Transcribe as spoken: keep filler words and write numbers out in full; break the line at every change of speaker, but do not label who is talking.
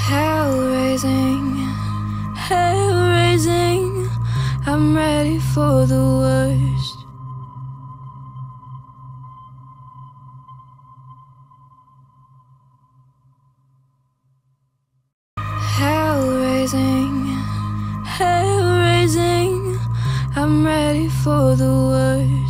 Hell raising, hell raising, I'm ready for the worst. Hell raising, hell raising, I'm ready for the worst.